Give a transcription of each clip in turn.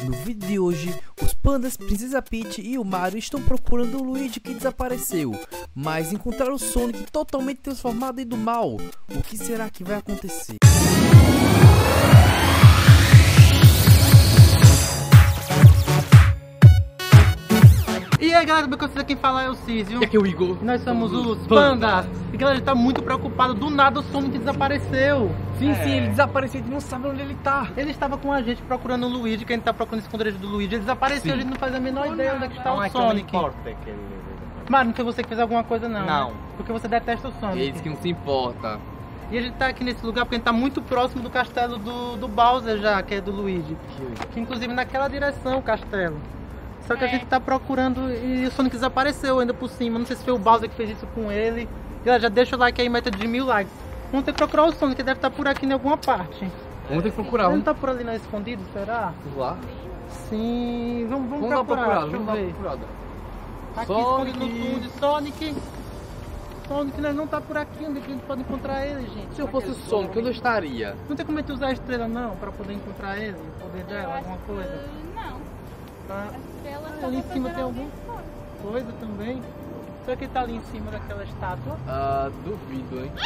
No vídeo de hoje, os pandas Princesa Peach e o Mario estão procurando o Luigi que desapareceu, mas encontraram o Sonic totalmente transformado e do mal. O que será que vai acontecer? E aí galera, como é que quem fala é o Císio. E aqui é o Igor. Nós somos os Pandas. E galera, a gente tá muito preocupado. Do nada o Sonic desapareceu. Sim, ele desapareceu, a gente não sabe onde ele tá. Ele estava com a gente procurando o Luigi, que a gente tá procurando o esconderijo do Luigi. Ele desapareceu, a gente não faz a menor ideia onde é que está o Sonic. Mas não foi você que fez alguma coisa não. Não. Né? Porque você detesta o Sonic. Eles que não se importa. E a gente tá aqui nesse lugar porque a gente tá muito próximo do castelo do Bowser já, que é do Luigi. Que inclusive naquela direção o castelo. Só que a gente tá procurando e o Sonic desapareceu ainda por cima. Não sei se foi o Bowser que fez isso com ele. Galera, já deixa o like aí, meta de 1000 likes. Vamos ter que procurar o Sonic, que deve estar por aqui em alguma parte. Vamos ter que procurar. Ele não tá por ali não escondido, será? Vamos lá. Sim, vamos Vamos procurar. vamos dar uma procurada. Aqui Sonic. escondido no fundo de Sonic. Sonic nós não tá por aqui, onde é que a gente pode encontrar ele, gente? Se eu fosse o Sonic, onde eu estaria? Não tem como a gente usar a estrela não, pra poder encontrar ele, o poder dela, alguma coisa? Não. Tá. A estrela só Ali em vai cima fazer tem alguma alguma coisa também. Será que ele tá ali em cima daquela estátua? Ah, duvido, hein?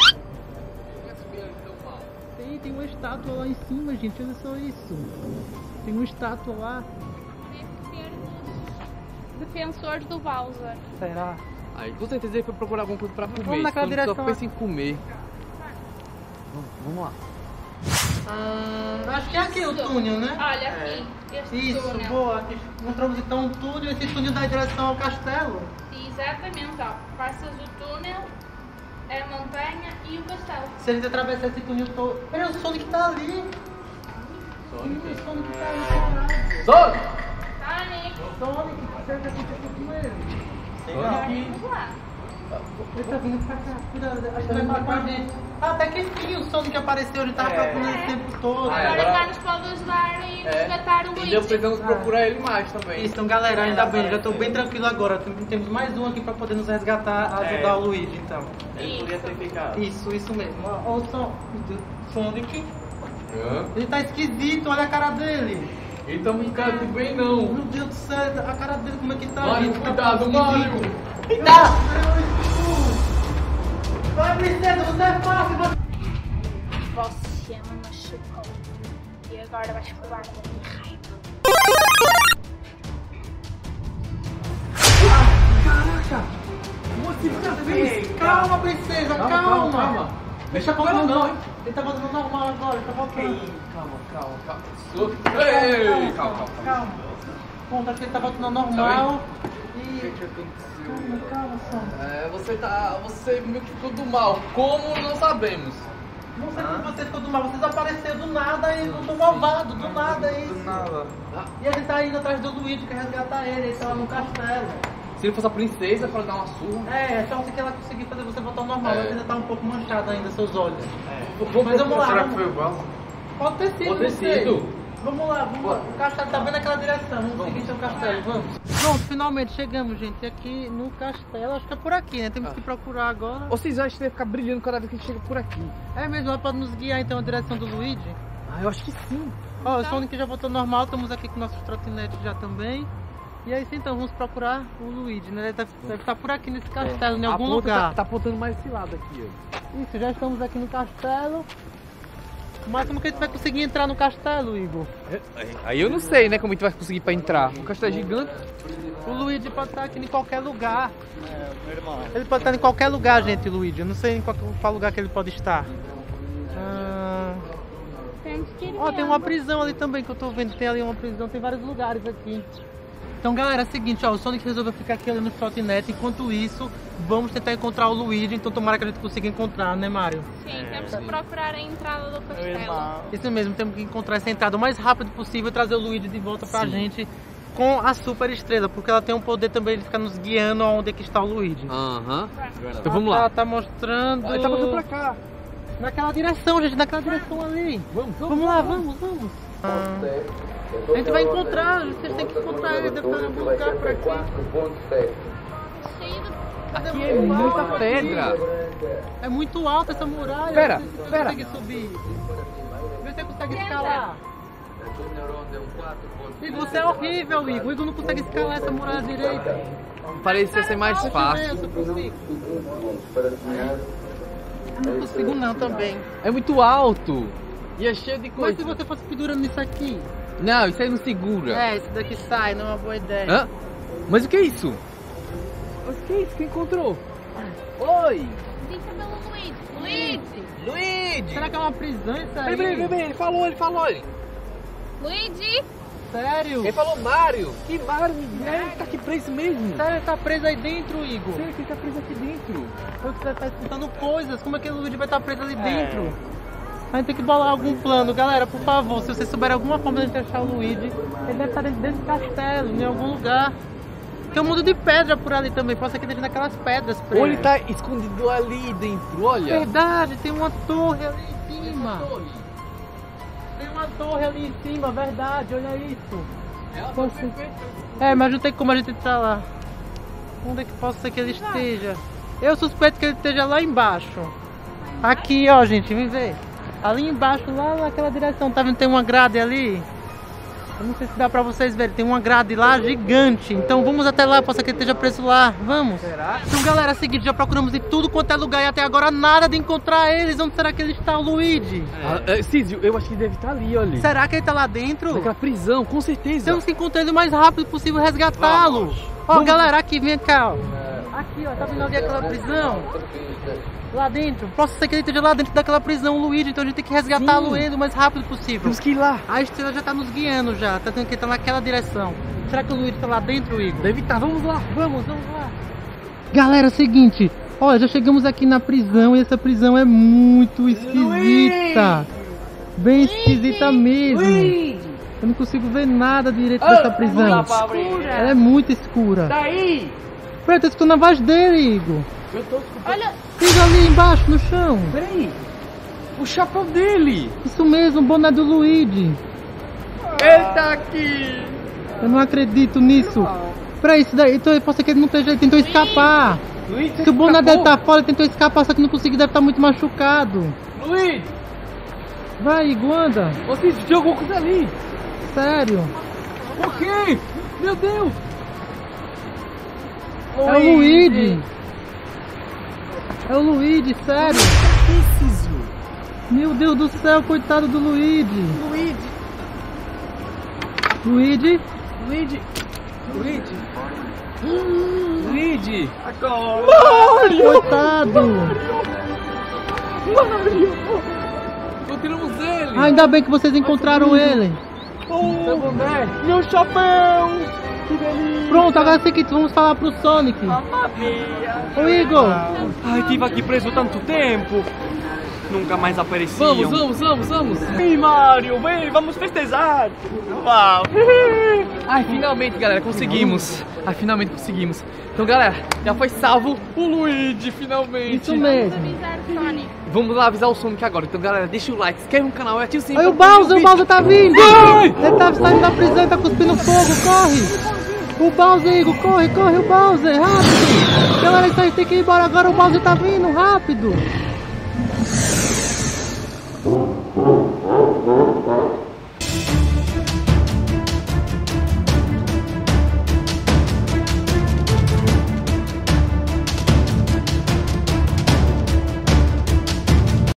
Tem uma estátua lá em cima, gente, olha só isso. Tem uma estátua lá. Deve ser dos defensores do Bowser. Será? Aí com certeza ele foi procurar alguma coisa pra comer. naquela Sonic direção só lá. pensa em comer. Vamos lá. Acho que é aqui o túnel, né? Olha aqui, este Isso, túnel. boa. Encontramos então um túnel, esse túnel dá em direção ao castelo. Exatamente, ó. Passas o túnel, a montanha e o castelo. Se a gente atravessar esse túnel todo. Peraí, o Sonic tá ali. O Sonic tá ali parado. Sonic! Sonic! Sonic, será que aconteceu com ele? Vamos lá. Ele tá vindo pra cá. Cuidado, acho que vai falar com a gente. Até que enfim o Sonic apareceu, a gente tava procurando esse tempo todo. Agora cá nos pode ajudar e resgatar o Ainda Luigi. precisamos procurar ele mais também. Isso, então galera, ainda bem, já tô bem tranquilo agora. Temos mais um aqui pra poder nos resgatar, ajudar o Luigi, então. Ele podia ter ficado. Isso mesmo. Olha o Sonic. Hã? Ele tá esquisito, olha a cara dele. Ele tá muito cara de bem não. Meu Deus do céu, a cara dele como é que tá? Mario, gente? cuidado, Mario! Tá! Vai, princesa, você é fácil, você... Você me machucou. E agora vais provar da minha raiva. Caraca! Você fez? Calma, princesa, calma! Deixa com ela não, hein? Ele tá voltando normal agora, ele tá voltando. Calma. Ei, calma. Bom, acho que ele tá voltando ao normal. O que aconteceu? Calma, Sonic. Você meio que ficou do mal. Como não sabemos? Não sei como você ficou do mal, você desapareceu do nada e voltou malvado, do nada isso. E a gente tá indo atrás do Luigi, quer resgatar ele, ele tá lá no castelo. Se ele fosse a princesa para dar uma surra. É só que ela conseguir fazer você voltar ao normal, mas ainda tá um pouco manchado ainda, seus olhos. Mas vamos lá, Será vamos- que foi o Bowser? Pode ter sido, Pode ter não sei. sido. Vamos lá. O castelo tá bem naquela direção, vamos seguir seu castelo, vamos. Pronto, finalmente chegamos, gente, aqui no castelo, acho que é por aqui, né? Temos que procurar agora. Ou vocês acham que vai ficar brilhando cada vez que a gente chega por aqui? É mesmo, ela pode nos guiar então a direção do Luigi? Eu acho que sim. Ó, o Sonic já voltou normal, estamos aqui com nossos trotinetes já também. E aí sim, então vamos procurar o Luigi, né? Ele deve estar por aqui nesse castelo, em algum lugar. Tá apontando mais esse lado aqui, ó. Isso, já estamos aqui no castelo. Mas como que a gente vai conseguir entrar no castelo, Igor? Aí eu não sei, né, como a gente vai conseguir pra entrar. O castelo é gigante. O Luigi pode estar aqui em qualquer lugar. Ele pode estar em qualquer lugar, gente, o Luigi. Eu não sei em qual lugar que ele pode estar. Temos que ir Ó, tem vendo. uma prisão ali também que eu tô vendo. Tem ali uma prisão, tem vários lugares aqui. Então galera, é o seguinte, ó, o Sonic resolveu ficar aqui olhando o trotinete. Enquanto isso, vamos tentar encontrar o Luigi. Então tomara que a gente consiga encontrar, né, Mario? Sim, temos que procurar a entrada do castelo. Isso mesmo, temos que encontrar essa entrada o mais rápido possível e trazer o Luigi de volta pra gente com a super estrela, porque ela tem um poder também de ficar nos guiando aonde é que está o Luigi. Aham. Então vamos lá. Ela tá mostrando... Ele tá mostrando pra cá. Naquela direção, gente, naquela direção ali. Vamos lá, vamos. A gente vai encontrar, vocês têm que encontrar ele, deve estar em algum lugar por aqui. Cheio de... Aqui é muita pedra. É muito alta essa muralha. Pera, Não sei se você pera. consegue subir. Vê se você consegue escalar. Igor, você é horrível, Igor. O Igor não consegue escalar essa muralha direita. Parecia ser mais Eu fácil. consigo. Não consigo não também. É muito alto. E é cheio de Mas coisa. se você fosse pendurando nisso aqui? Não, isso aí não segura. É, esse daqui sai, não é uma boa ideia. Hã? Mas o que é isso? Mas o que é isso? Quem encontrou? Oi! Dica pelo Luigi. Luigi! Luigi! Será que é uma prisão isso aí? Peraí, ele falou. Luigi! Sério? Ele falou Mario. Que Mario? Ele tá aqui preso mesmo. Sério, ele tá preso aí dentro, Igor? Sério que ele tá preso aqui dentro. Você tá escutando coisas, como é que o Luigi vai estar preso ali dentro? A gente tem que bolar algum plano, galera, por favor, se vocês souberem alguma forma de a gente achar o Luigi, ele deve estar dentro desse castelo, em algum lugar. Tem um mundo de pedra por ali também, pode ser que esteja naquelas pedras presas. Ou ele tá escondido ali dentro, olha. Verdade, tem uma torre ali em cima. Tem uma torre ali em cima, verdade, olha isso. É, mas não tem como a gente entrar lá. Onde é que pode ser que ele esteja? Eu suspeito que ele esteja lá embaixo. Aqui, ó, gente, vem ver. Ali embaixo, lá naquela direção, tá vendo? Tem uma grade ali. Eu não sei se dá pra vocês verem, tem uma grade lá gigante. Então vamos até lá, pode ser que ele esteja preso lá. Vamos. Será? Então, galera, é o seguinte, já procuramos em tudo quanto é lugar e até agora nada de encontrar eles. Onde será que ele está, o Luigi? Císio, eu acho que deve estar ali, olha. Será que ele tá lá dentro? Naquela prisão, com certeza. Temos que encontrar ele o mais rápido possível e resgatá-lo. Ó, Vamos. galera, aqui, vem cá, ó. Aqui, ó, tá vendo ali aquela prisão? Lá dentro. Posso ser que ele esteja lá dentro daquela prisão, o Luigi, então a gente tem que resgatá-lo Sim. ele o mais rápido possível. Temos que ir lá. A estrela já tá nos guiando já, tá tendo que estar naquela direção. Será que o Luigi tá lá dentro, Igor? Deve estar, vamos lá. Vamos lá. Galera, é o seguinte, olha, já chegamos aqui na prisão e essa prisão é muito esquisita. Bem esquisita mesmo. Eu não consigo ver nada direito dessa prisão. Ela é muito escura. Daí! Peraí, tô escutando a voz dele, Igor. Eu tô escutando. Olha, Fica ali embaixo, no chão. Peraí. O chapéu dele. Isso mesmo, o boné do Luigi. Ele tá aqui. Eu não acredito nisso. Peraí, isso daí, então, pode ser que ele não esteja, ele tentou escapar. Luigi, Se o boné dele tá fora, ele tentou escapar, só que não conseguiu, deve estar muito machucado. Luigi, Vai, Igor, anda. você jogou com ali. Sério. Por quê? Meu Deus. É o Luigi. É o Luigi, sério. Que Císio? Meu Deus do céu, coitado do Luigi. Luigi. Luigi? Luigi. Luigi. Luigi. Coitado. Encontramos ele. Ainda bem que vocês encontraram ele. Meu boné. Meu chapéu. Que delícia. Pronto, agora é o seguinte, vamos falar pro Sonic. Ô Igor, Ai, tive aqui preso tanto tempo. Nunca mais apareciam. Vamos. Vem, Mario, vem, vamos festejar. Uau. Ai, finalmente, galera, conseguimos. Ai, finalmente conseguimos. Então, galera, já foi salvo o Luigi, finalmente. isso mesmo. avisar o Sonic. Vamos lá avisar o Sonic agora. Então, galera, deixa o like, se inscreve no canal e ativa o sininho. Olha o pra Bowser, receber vídeo. tá vindo. Ai! Ele tá saindo da prisão e tá cuspindo fogo, corre. O Bowser, Igor, corre, o Bowser, rápido. Galera, isso aí tem que ir embora agora, o Bowser tá vindo, rápido.